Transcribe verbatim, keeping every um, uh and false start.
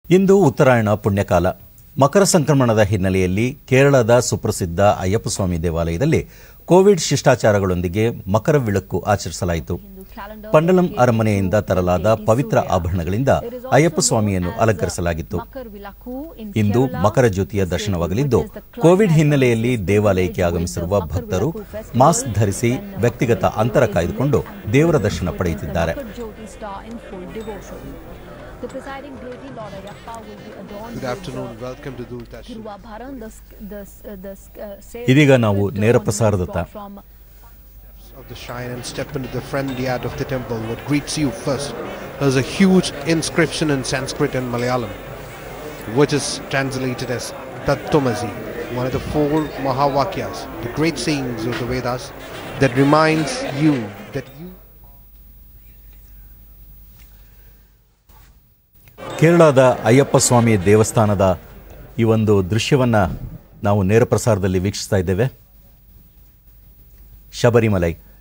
ಇಂದು ಉತ್ತರಾಯಣ ಪುಣ್ಯಕಾಲ. ಮಕರ ಸಂಕ್ರಮಣದ ಹಿನ್ನೆಲೆಯಲ್ಲಿ ಕೇರಳದ ಸುಪ್ರಸಿದ್ಧ ಅಯ್ಯಪ್ಪಸ್ವಾಮಿ ದೇವಾಲಯದಲ್ಲಿ ಕೋವಿಡ್ ಶಿಷ್ಟಾಚಾರಗಳೊಂದಿಗೆ ಮಕರ ವಿಳಕ್ಕು ಆಚರಿಸಲಾಯಿತು. ಪಂಡಲಂ ಅರಮನೆಯಿಂದ ತರಲಾದ ಪವಿತ್ರ ಆಭರಣಗಳಿಂದ ಅಯ್ಯಪ್ಪಸ್ವಾಮಿಯನ್ನು ಅಲಂಕರಿಸಲಾಗಿತ್ತು. ಇಂದು ಮಕರ ಜ್ಯೋತಿಯ ದರ್ಶನವಾಗಲಿದ್ದು, ಕೋವಿಡ್ ಹಿನ್ನೆಲೆಯಲ್ಲಿ ದೇವಾಲಯಕ್ಕೆ ಆಗಮಿಸಿರುವ ಭಕ್ತರು ಮಾಸ್ಕ್ ಧರಿಸಿ ವ್ಯಕ್ತಿಗತ ಅಂತರ ಕಾಯ್ದುಕೊಂಡು ದೇವರ ದರ್ಶನ ಪಡೆಯುತ್ತಿದ್ದಾರೆ. The presiding deity Lord Ayyappa will be adorned. Good afternoon. Welcome to Doordarshan. ಇದೀಗ ನಾವು ನೇರ ಪ್ರಸಾರದತ್ತ Of the shrine and step into the front yard of the temple. What greets you first is a huge inscription in Sanskrit and Malayalam, which is translated as Tattvamasi, one of the four Mahavakyas, the great sayings of the Vedas that reminds you that you. ಕೇರಳದ ಅಯ್ಯಪ್ಪ ಸ್ವಾಮಿ ದೇವಸ್ಥಾನದ ಈ ಒಂದು ದೃಶ್ಯವನ್ನು ನಾವು ನೇರ ಪ್ರಸಾರದಲ್ಲಿ ವೀಕ್ಷಿಸ್ತಾ ಇದ್ದೇವೆ. ಶಬರಿಮಲೈ